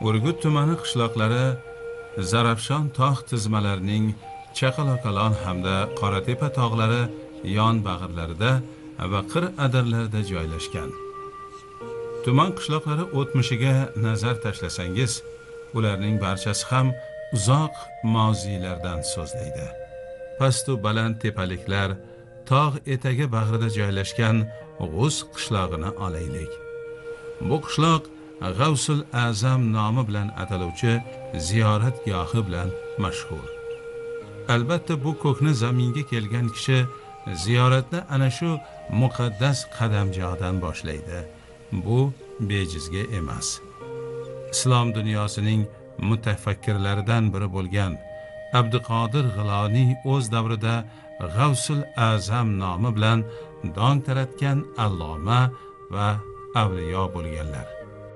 Urgut tumani qishloqlari Zarafshon tog' tizmalarining Chaqaloqalon hamda Qoratepa tog'lari yon bag'irlarida va qir adirlarida joylashgan. Tuman qishloqlari o'tmishiga nazar tashlasangiz, ularning barchasi ham uzoq moziylardan so'zlaydi. Pastu baland tepaliklar, tog' etagi bag'rida joylashgan G'uz qishlog'ini olaylik. Bu qishloq G'avsul Azam nomi bilan ataluvchi ziyorat gohi bilan mashhur. Albatta bu ko'kni zaminga kelgan kishi ziyoratni ana shu muqaddas qadamjodan boshlaydi. Bu bejizga emas. Islom dunyosining mutafakkirlaridan biri bo'lgan Abduqodir G'iloniy o'z davrida G'avsul Azam nomi bilan dong taratgan alloma va avliyo bo'lganlar.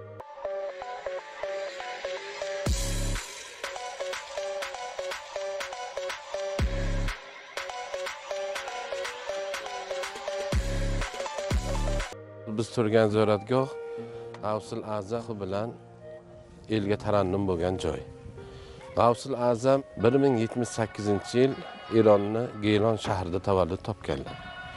Biz turgan ziyoratgoh G'avsul Azam bilan elga tarannum bo'lgan joy. G'avsul Azam 1078-yil Ironni Geylon shahrida tavallud topganlar.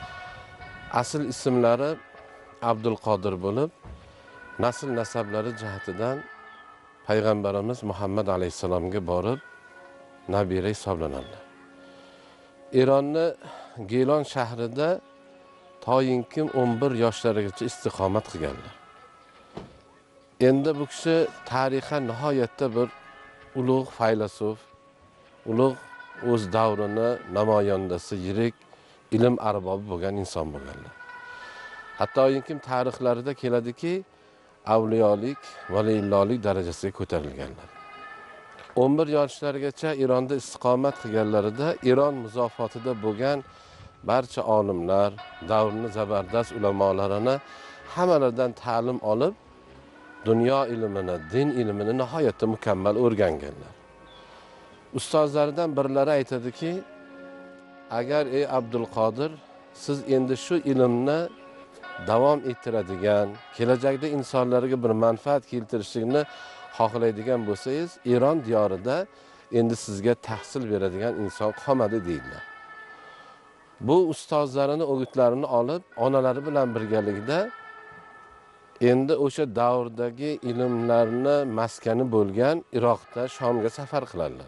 Asl ismlari Abdul Qodir bo'lib, nasl nasablari jihatidan payg'ambarimiz Muhammad alayhisalomga borib nabira hisoblanadilar. Ironni Geylon shahrida toyinkim 11 yoshlarigacha istiqomat qilganlar. Endi bu kishi tarixan nihoyatda bir ulug' faylasuf, ulug' o'z davrini namoyandasi, yirik ilm arbobi bo'lgan inson bo'lganlar. Hattoyinkim tarixlarida keladiki, avliyolik, valiyullohlik darajasiga ko'tarilganlar. 11 yoshlargacha Ironda istiqomat qilganlarida Iron muzofotida bo'lgan barcha olimlar, davrning zabardast ulamolarini hammalaridan ta'lim olib, dunyo ilmini, din ilmini nihoyatda mukammal o'rganganlar. Ustozlaridan birlari aytadiki, agar ey Abdul Qodir, siz endi shu ilmni davom ettiradigan, kelajakda insonlarga bir manfaat keltirishini xohlaydigan bo'lsangiz, Iron diyorida endi sizga tahsil beradigan inson qolmadi deydilar. Bu ustozlarini o'gitlarini olib, onalari bilan birgalikda endi o'sha davrdagi ilmlarni maskani bo'lgan Iroqda Shomga safar qiladilar.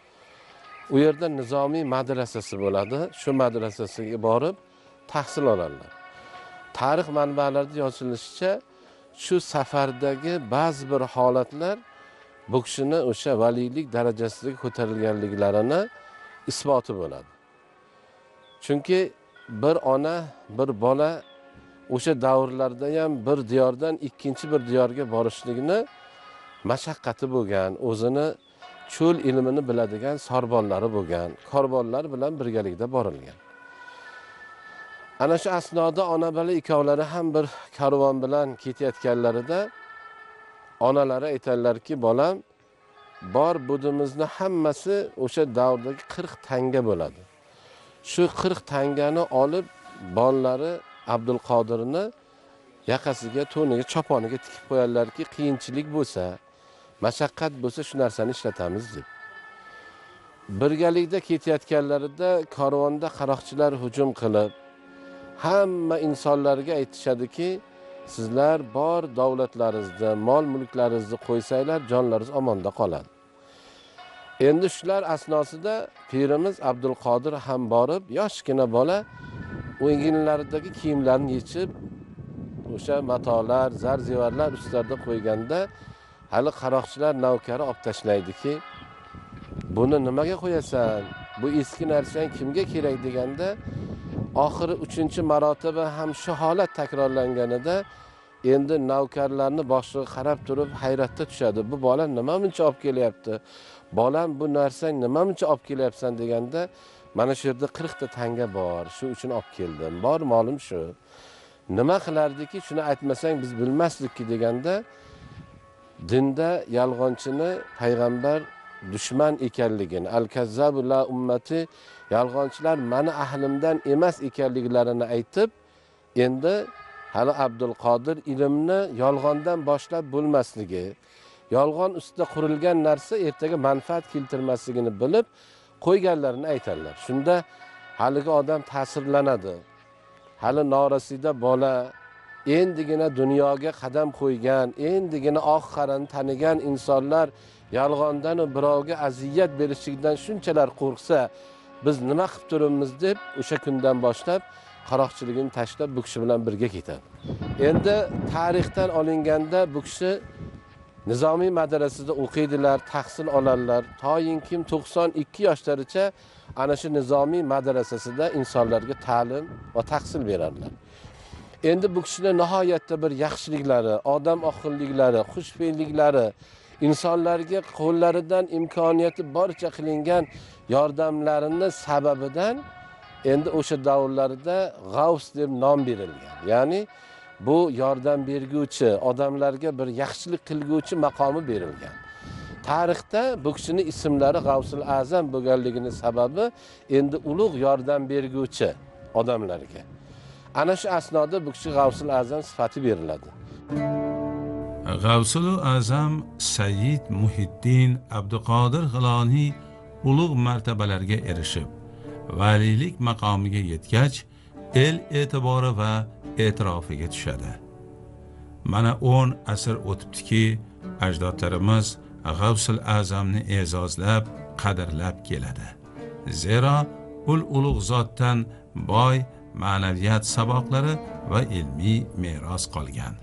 U yerda nizomiy madrasasi bo'ladi. Shu madrasasiga borib tahsil oladilar. Tarix manbalarida yozilishicha, shu safardagi ba'zi bir holatlar bu kishini o'sha valiylik darajasiga ko'tarilganliklarini isboti bo'ladi. Chunki bir ona, bir bola o'sha davrlarda ham bir diyordan ikkinchi bir diyorga borishligini mashaqqati bo'lgan, o'zini cho'l ilmini biladigan sorbonlari bo'lgan, korvonlar bilan birgalikda borilgan. Ana shu asnoda ona bola ikkovlari ham bir karvon bilan ketayotganlarida onalari aytadilarki, bolam, bor budimizni hammasi o'sha davrdagi 40 tanga bo'ladi. Shu 40 tangani olib, bolalari Abdul Qodirni yaqasiga, to'niga, choponiga tikib qo'yarlarki, qiyinchilik bo'lsa, mashaqqat bo'lsa shu narsani ishlatamiz deb. Birgalikda ketayotganlarida karvonda qaroqchilar hujum qilib, hamma insonlarga aytishadiki, sizlar bor davlatlaringizni, mol-mulklaringizni qo'ysanglar, jonlaringiz omonda qoladi. Endi shular asnosida pirimiz Abdul Qodir ham borib, yoshgina bola o'yinlaridagi kiyimlarni yechib, o'sha matolar, zar-ziyorlar ustida qo'yganda, hali qaroqchilar navkari olib tashlaydiki, buni nimaga qo'yasan? Bu eski narsang kimga kerak deganda, oxiri 3-marotaba ham shu holat takrorlanganida endi navkarlarni boshiga qarab turib hayratda tushadi. Bu bola nima buncha olib kelyapti? Bolam, bu narsang nima buncha olib kelyapsan deganda, mana shu yerda 40 ta tanga bor, shu uchun olib keldim. Bor molim shu. Nima qilardiki, shuni aytmasang biz bilmasdikki deganda, dinda yolg'onchini payg'ambar dushman ekanligini, al-kazzabu la ummati, yolg'onchilar mani ahlimdan emas ekanliklarini aytib, endi hali Abdul Qodir ilmni yolg'ondan boshlab bo'lmasligi, yolg'on ustida qurilgan narsa ertaga manfaat keltirmasligini bilib qo'yganlarini aytadilar. Shunda haligi odam ta'sirlanadi. Hali norasida bola, endigina dunyoga qadam qo'ygan, endigina oxiratni tanigan insonlar yolg'ondan va birovga aziyat berishlikdan shunchalar qo'rqsa, biz nima qilib turibmiz deb o'sha kundan boshlab qaroqchiligini tashlab bu kishi bilan birga ketadi. Endi tarixdan olinganda bu kishi Nizomiy madrasasida o'qiydilar, tahsil oladilar. Toyinkim 92 yoshlaricha ana shu Nizomiy madrasasida insonlarga ta'lim va tahsil beradilar. Endi bu kishining nihoyatda bir yaxshiliklari, odam oqilliklari, xushfe'lliklari, insonlarga qo'llaridan imkoniyati boricha qilingan yordamlarini sababidan endi o'sha davrlarda G'avs deb nom berilgan. Ya'ni bu yordam berguvchi, odamlarga bir yaxshilik qilguvchi maqomi berilgan. Tarixda bu kishining ismlari G'avsul Azam bo'lganligining sababi endi ulug' yordam berguvchi odamlarga. Ana shu asnoda bu kishi G'avsul Azam sifati beriladi. G'avsul Azam Sayyid Muhiddin Abduqodir G'iloniy ulug' martabalarga erishib, valilik maqomiga yetgach, el e'tibori va e'tirofiga tushadi. Mana 10 asr o'tibdiki, ajdodlarimiz G'avsul Azamni e'zozlab, qadrlab keladi. Zero ulug' zotdan boy ma'naviyat saboqlari va ilmiy meros qolgan.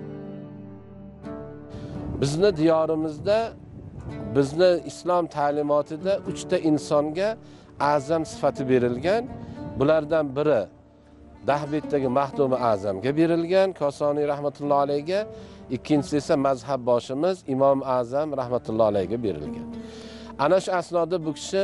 Bizni diyorimizda, bizni islom ta'limotida 3 ta insonga azam sifati berilgan. Bulardan biri Dahbetdagi Mahdumi Azamga berilgan, Kosoniy rahmatullohi alayga, ikkinchisi esa mazhab boshimiz Imom Azam rahmatullohi alayga berilgan. Ana shu asnoda bu kishi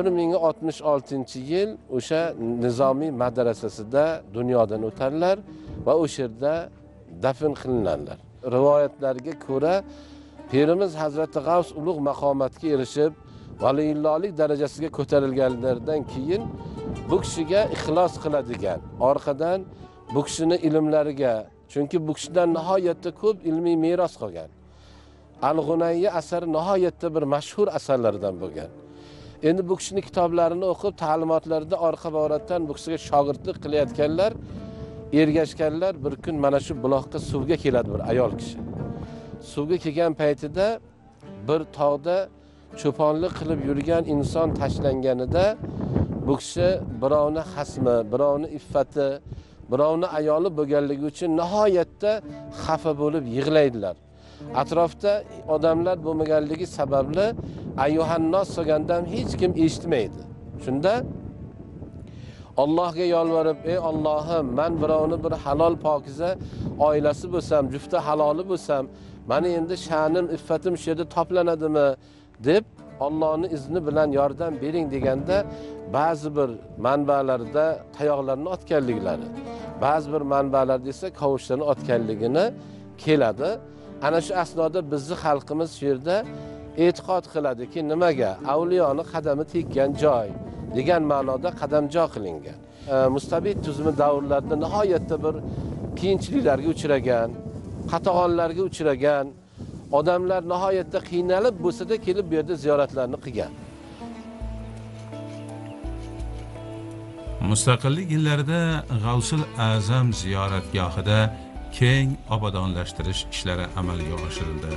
1066-yil o'sha Nizomiy madrasasida dunyodan o'tadilar va o'sha yerda dafn qilinadilar. Rivoyatlarga ko'ra, Pirimiz Hazrati G'avs ulug' maqomatga erishib, valiyullohlik darajasiga ko'tarilganlaridan keyin bu kishiga ixlos qiladigan, orqadan bu kishini ilmlariga, chunki bu kishidan nihoyatda ko'p ilmiy meros qolgan. Al-G'unayya asari nihoyatda bir mashhur asarlardan bo'lgan. Endi bu kishining kitoblarini o'qib, ta'limotlarida orqa boratdan bu kishiga shogirdlik qilayotganlar, ergashganlar bir kun mana shu buloqqa suvga keladi bir ayol kishi. Suvga kelgan paytida bir tog'da cho'ponlik qilib yurgan inson tashlanganida bu kishi birovni xasmi, birovni iffati, birovni ayoli bo'lganligi uchun nihoyatda xafa bo'lib yig'laydilar. Atrofda odamlar bo'lmaganligi sababli ayyuhannos degandan hech kim eshitmaydi. Shunda Allohga yolvorib, ey Allohim, men birovni bir halol pokiza oilasi bo'lsam, jufti haloli bo'lsam, meni endi sha'nim, iffatim shu yerda toplanadimi deb Allohning izni bilan yordam bering deganda ba'zi bir manbalarda tayoqlarni otganliklari, ba'zi bir manbalarda esa kavushlarni otganligini keladi. Ana shu asnoda bizning xalqimiz shu yerda e'tiqod qiladiki, nimaga avliyoni qadami tekkan joy degan ma'noda qadamjo qilingan. Mustabid tuzumi davrlarida nihoyatda bir qiyinchiliklarga uchragan, qatag'onlarga uchragan, odamlar nihoyatda qiynalib bo'lsa-da kelib bu yerda ziyoratlarni qilgan. Mustaqillik yillarida G'avsul Azam ziyoratgohida keng obodonlashtirish ishlari amalga oshirildi.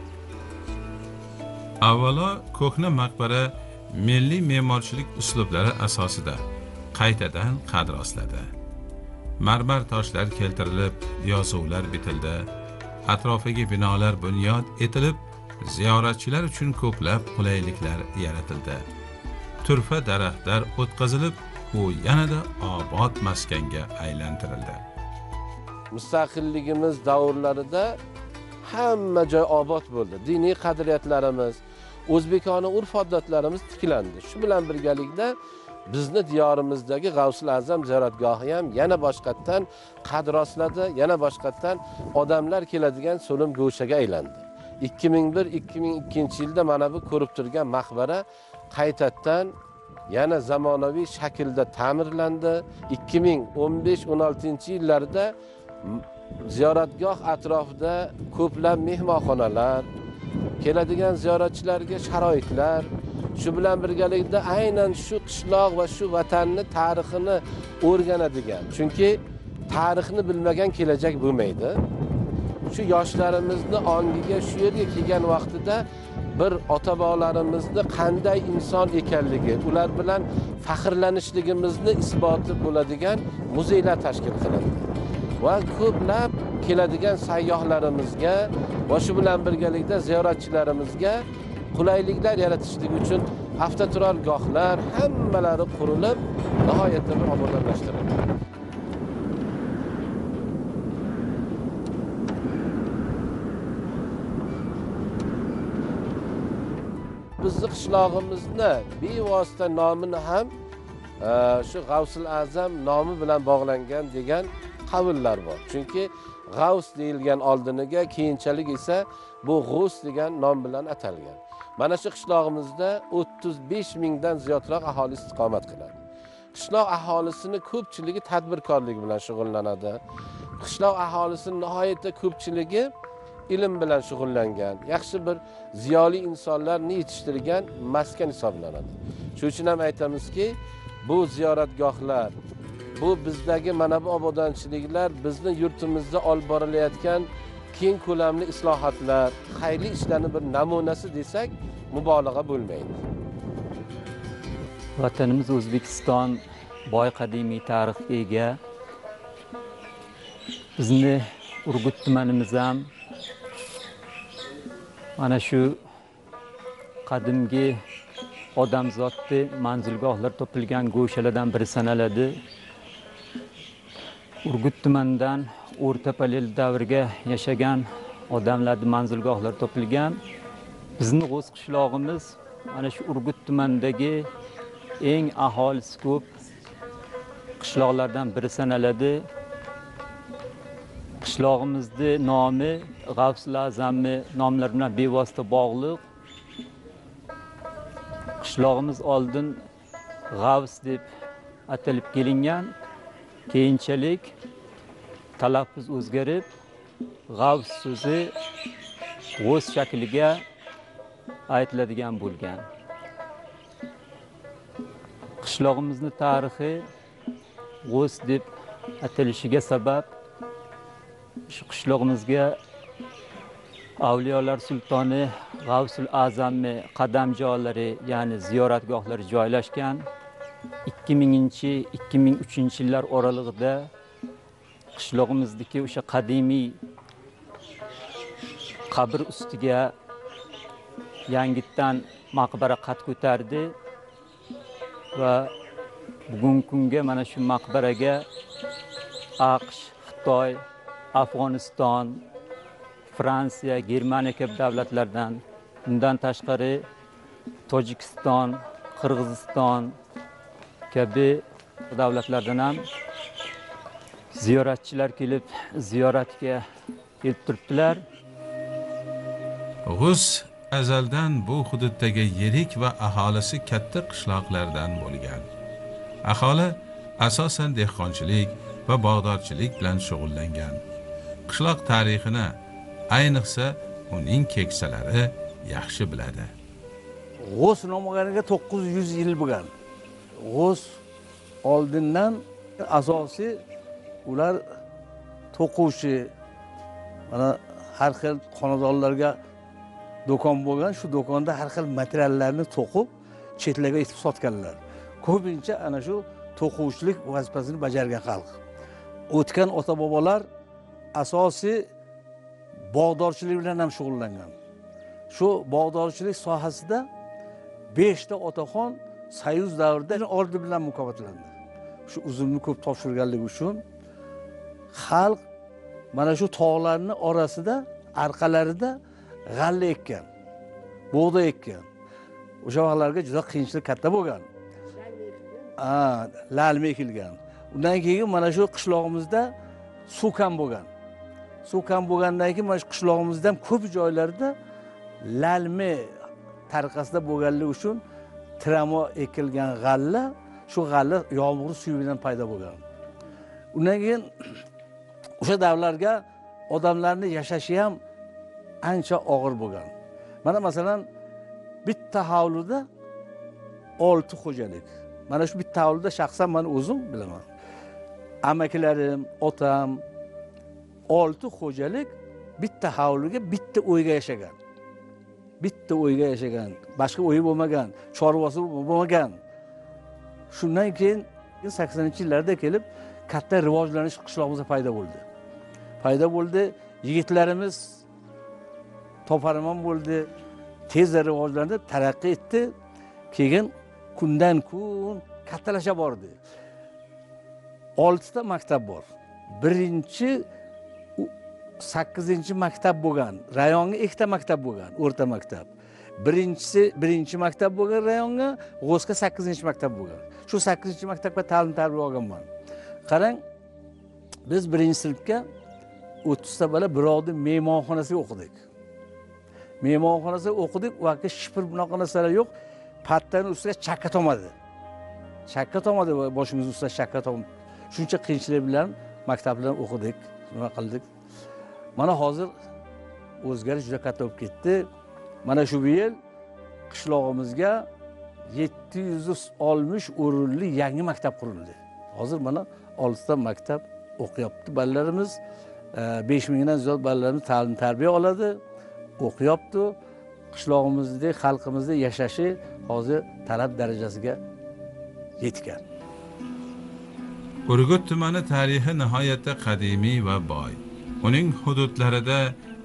Avvalo ko'hna maqbara milliy me'morchilik uslublari asosida qaytadan qad rostladi. Marmar toshlar keltirilib, yozuvlar bitildi. Atrofiga binolar bunyod etilib, ziyoratchilar uchun ko'plab qulayliklar yaratildi. Turfa daraxtlar o'tqazilib, u yanada obod maskanga aylantirildi. Mustaqilligimiz davrlarida hamma joy obod bo'ldi. Diniy qadriyatlarimiz, o'zbekona urf-odatlarimiz tiklandi. Shu bilan birgalikda bizni diyorimizdagi G'avsul Azam ziyoratgohi ham yana boshqatdan qad rostladi, yana boshqatdan odamlar keladigan so'lim go'shaga aylandi. 2001-2002 yilda mana bu ko'rib turgan maqbara qaytadan yana zamonaviy shaklda ta'mirlandi. 2015-16 yillarda ziyoratgoh atrofida ko'plab mehmonxonalar, keladigan ziyoratchilarga sharoitlar, shu bilan birgalikda aynan shu qishloq va shu vatanni tarixini o'rganadigan. Chunki tarixni bilmagan kelajak bo'lmaydi. Shu yoshlarimizni ongiga shu yerga kelgan vaqtida bir ota-bobolarimizni qanday inson ekanligi, ular bilan faxrlanishligimizni isboti bo'ladigan muzeylar tashkil qilindi. Va ko'plab keladigan sayyohlarimizga va shu bilan birgalikda ziyoratchilarimizga qulayliklar yaratishlik uchun avtoturargohlar hammalari qurilib, nihoyatda bir obodonlashtirildi. Bizning qishlog'imizni bevosita nomini ham shu G'avsul Azam nomi bilan bog'langan degan qavullar bor. Chunki G'avs deyilgan oldiniga, keyinchalik esa bu G'us degan nom bilan atalgan. Mana shu qishlog'imizda 35 mingdan ziyodroq aholi istiqomat qiladi. Qishloq aholisini ko'pchiligi tadbirkorlik bilan shug'ullanadi. Qishloq aholisini nihoyatda ko'pchiligi ilm bilan shug'ullangan, yaxshi bir ziyoli insonlarni yetishtirgan maskan hisoblanadi. Shuning uchun ham aytamizki, bu ziyoratgohlar, bu bizdagi mana bu obodonchiliklar bizni yurtimizda olib borilayotgan keng ko'lamli islohotlar, xayrli ishlarning bir namunasi desak, mubolag'a bo'lmaydi. Vatanimiz O'zbekiston boy qadimiy tarixga ega. Bizni Urgut tumanimiz ham mana shu qadimgi odamzodni manzilgohlar topilgan go'shalardan biri sanaladi. Urgut tumanidan O'rta Paleolit davriga yashagan odamlarning manzilgohlari topilgan. Bizning G'o's qishlog'imiz mana shu Urgut tumanidagi eng aholisi ko'p qishloqlardan biri sanaladi. Qishlog'imizning nomi G'avsul Azamni nomlari bilan bevosita bog'liq. Qishlog'imiz oldin G'avs deb atalib kelingan. Keyinchalik talaffuz o'zgarib, G'avs so'zi G'o's shakliga aytiladigan bo'lgan. Qishlog'imizning tarixi G'o's deb atalishiga sabab shu qishlog'imizga Avliyolar sultoni G'avsul Azamni qadamjoylari, ya'ni ziyoratgohlari joylashgan. 2000-2003 yillar oralig'ida qishlog'imizdagi o'sha qadimiy qabr ustiga yangitdan maqbara qad ko'tardi va bugungi kunga mana shu maqbaraga AQSh, Xitoy, Afg'oniston, Fransiya, Germaniya kabi davlatlardan, bundan tashqari Tojikiston, Qirg'iziston kabi davlatlardan ham ziyoratchilar kelib ziyoratga kelib turibdilar. G'us azaldan bu hududdagi yirik va aholisi katta qishloqlardan bo'lgan. Aholi asosan dehqonchilik va bog'dorchilik bilan shug'ullangan. Qishloq tarixini, ayniqsa uning keksalari yaxshi biladi. G'us nomganiga 900 yil bo'lgan. G'us oldindan asosiy ular to'quvchi, mana har xil xonadonlarga do'kon bo'lgan, shu do'konda har xil materiallarni to'qib chetlarga yetib sotganlar. Ko'pincha ana shu to'quvchilik vazifasini bajargan xalq. O'tgan ota-bobolar asosiy bog'dorchilik bilan ham shug'ullangan. Shu bog'dorchilik sohasida 5 ta otaxon Soyuz davrida ordi bilan mukofotlandi. Shu uzumni ko'p topshirganligi uchun xalq mana shu tog'larning orasida, arqalarida g'alla ekkan, bug'doy ekkan. O'sha vaqtlarga juda qiyinchilik katta bo'lgan. Lalma ekilgan. Undan keyin mana shu qishlog'imizda suv kam bo'lgan. Suv kam bo'lgandan keyin mana shu qishlog'imizda ham ko'p joylarda lalma tariqasida bo'lganligi uchun tramo ekilgan g'alla, shu g'alla yomg'ir suvi bilan paydo bo'lgan. Undan keyin o'sha davrlarga odamlarning yashashi ham ancha og'ir bo'lgan. Mana masalan bitta hovlida 6 xo'jalik. Mana shu bitta hovlida shaxsan men o'zim bilaman. Amakilarim, otam 6 xo'jalik bitta hovliga bitta uyga yashagan. Bitta uyga yashagan, boshqa uyi bo'lmagan, chorvasi bo'lmagan. Shundan keyin 80-yillarda kelib katta rivojlanish qishlog'imizda paydo bo'ldi. Paydo bo'ldi, yigitlarimiz toparmon bo'ldi, tezda rivojlandi, taraqqiy etdi. Keyin kundan kun kattalasha bordi. 6 ta maktab bor. Birinchi 8-maktab bo'lgan, rayonga 2 ta maktab bo'lgan, o'rta maktab. Birinchi maktab bo'lgan rayonga, G'o'sga 8-maktab bo'lgan. Shu 8-maktabga ta'lim tarbiya olganman. Qarang, biz 1-sinfga 30 ta bola birovni mehmonxonasida o'qidik. Mehmonxonasida o'qidik, vaqtda shipir bunaqa narsalar yo'q. Pattani ustiga chakka tomadi. Chakka tomadi, boshimiz ustida chakka tomadi. Shuncha qiyinchilik bilan maktablardan o'qidik, nima qildik. Mana hozir o'zgarish juda katta bo'lib ketdi. Mana shu yil qishlog'imizga 760 o'rinli yangi maktab qurildi. Hozir mana 6 ta maktab o'qiyapti bolalarimiz. 5000 dan ziyod bolalarimiz ta'lim tarbiya oladi, o'qiyapti. Qishlog'imizda, xalqimizda yashashi hozir talab darajasiga yetgan. Urgut tumani tarixi nihoyatda qadimiy va boy. Uning hududlarida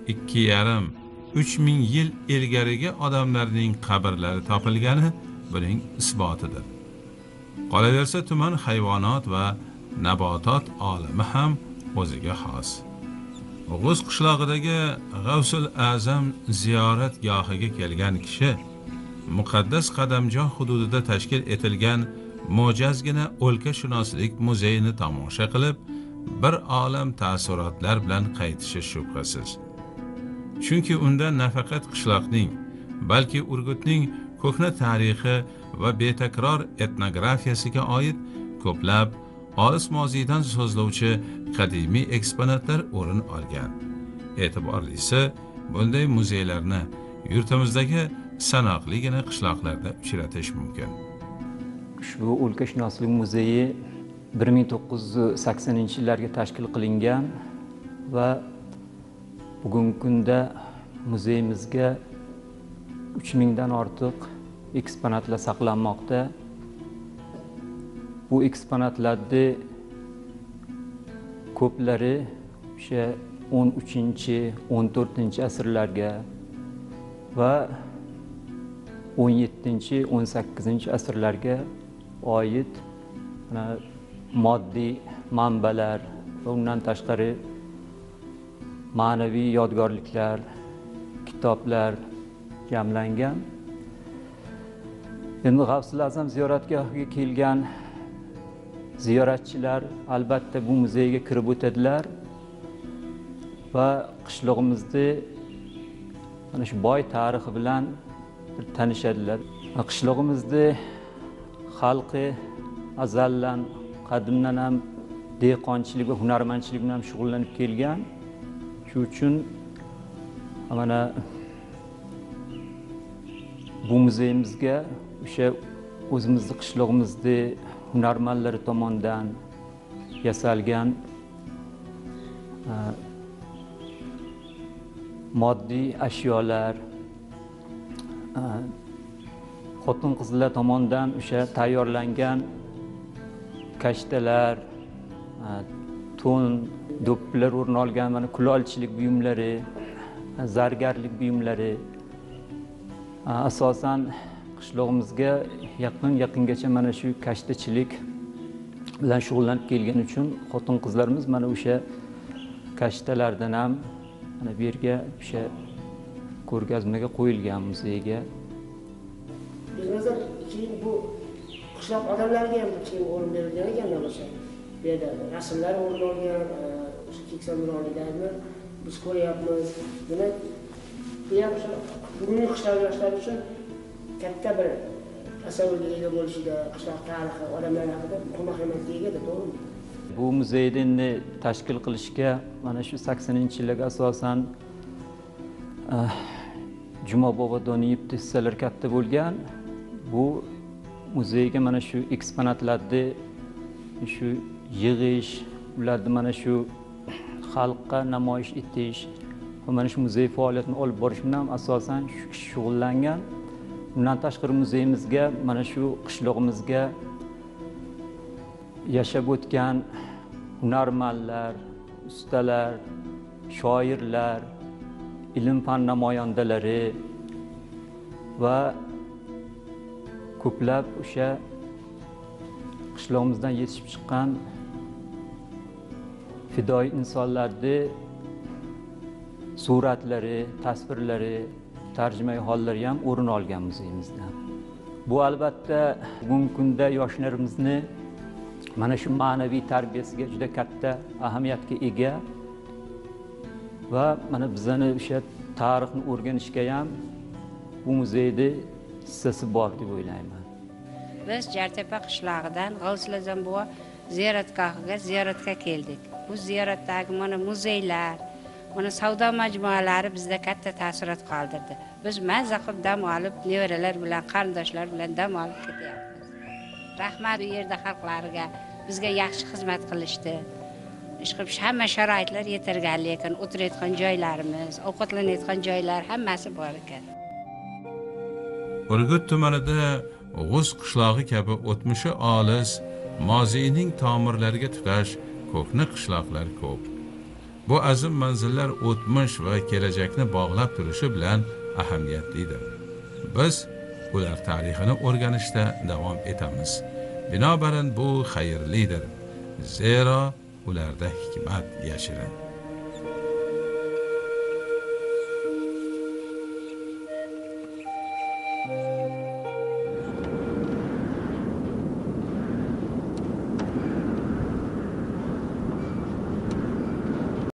2,5–3 ming yil ilgarigi odamlarning qabrlari topilgani buning isbotidir. Qolaversa, tuman hayvonot va nabotot olimi ham o'ziga xos. G'uz qishlog'idagi G'avsul Azam ziyorat gohiga kelgan kishi muqaddas qadamjoh hududida tashkil etilgan mo'jazgina o'lkashunoslik muzeyini tomosha qilib, bir olam taassurotlar bilan qaytishi shubhasiz. Chunki unda nafaqat qishloqning, balki Urgutning ko'hna tarixi va betakror etnografiyasiga oid ko'plab olis moziydan so'zlovchi qadimiy eksponatlar o'rin olgan. E'tiborlisi, bunday muzeylarni yurtimizdagi sanoqligina qishloqlarda uchratish mumkin. Ushbu o'lkashunoslik muzeyi 1980-yillarga tashkil qilingan va bugungi kunda muzeyimizga 3000 dan ortiq eksponatlar saqlanmoqda. Bu eksponatlarda ko'plari o'sha 13-14 asrlarga va 17-18 asrlarga oid moddiy manbalar va undan tashqari ma'naviy yodgorliklar, kitoblar jamlangan. Endi G'avsul Azam ziyoratgohiga kelgan ziyoratchilar albatta bu muzeyga kirib o'tadilar va qishlog'imizda mana shu boy tarixi bilan tanishadilar. Qishlog'imizda xalqi azaldan, qadimdan ham dehqonchilik va hunarmandchilik bilan shug'ullanib kelgan. Shu uchun mana bu muzeyimizga o'sha o'zimizning qishlog'imizda hunarmandlar tomonidan yasalgan moddiy ashyolar, xotin-qizlar tomonidan o'sha tayyorlangan kashtalar, to'n, do'ppilar o'rin olgan mana kulolchilik buyumlari, zargarlik buyumlari asosan qishlog'imizga yaqingacha mana shu kashtachilik bilan shug'ullanib kelgani uchun xotin-qizlarimiz mana o'sha kashtalardan ham mana bu yerga o'sha ko'rgazmaga qo'yilgan muzeyga. Bizimizda keyin bu qishloq odamlarga ham keyin o'rin berilgan ekan o'sha. Bu yerda rasmlar o'rin olgan, o'sha keksa nuronilarni biz ko'ryapmiz. Demak, bu ham o'sha bugungi qishloq yoshlari uchun katta bir tasavvurga ega bo'lishida, qishloq tarixi, odamlar haqida muhim ahamiyatga ega, to'g'rimi? Bu muzeyni tashkil qilishga mana shu 80-yillarga asosan Juma bobo Doniyev hissalari katta bo'lgan. Bu muzeyga mana shu eksponatlarni shu yig'ish, ularni mana shu xalqqa namoyish etish, mana shu muzey faoliyatini olib borish bilan asosan shug'ullangan. Bundan tashqari muzeyimizga mana shu qishlog'imizga yashab o'tgan hunarmandlar, ustalar, shoirlar, ilm-fan namoyandalari va ko'plab o'sha qishlog'imizdan yetishib chiqqan fidoyi insonlarni suratlari, tasvirlari, tarjimai hollari ham o'rin olgan muzeyimizda. Bu albatta bugungi kunda yoshlarimizni mana shu ma'naviy tarbiyasiga juda katta ahamiyatga ega va mana bizani o'sha tarixni o'rganishga ham bu muzeyda hissasi bor deb o'ylayman. Biz Jartepa qishlog'idan G'avsilazon buva ziyoratgohiga ziyoratga keldik. Bu ziyoratdagi mana muzeylar, mana savdo majmualari bizda katta ta'sirot qoldirdi. Biz mazza qilib dam olib, nevaralar bilan, qarindoshlar bilan dam olib ketyapmiz. Rahmat bu yerda xalqlariga bizga yaxshi xizmat qilishdi. Ishqilib hamma sharoitlar yetargan, lekin o'tirayotgan joylarimiz, ovqatlanayotgan joylar hammasi bor ekan. Urgut tumanida G'uz qishlog'i kabi o'tmishi olis, mozining tomirlariga tutash ko'hna qishloqlar ko'p. Bu azim manzillar o'tmish va kelajakni bog'lab turishi bilan ahamiyatlidir. Biz ular tarixini o'rganishda davom etamiz. Binobarin bu xayrlidir. Zero ularda hikmat yashirin.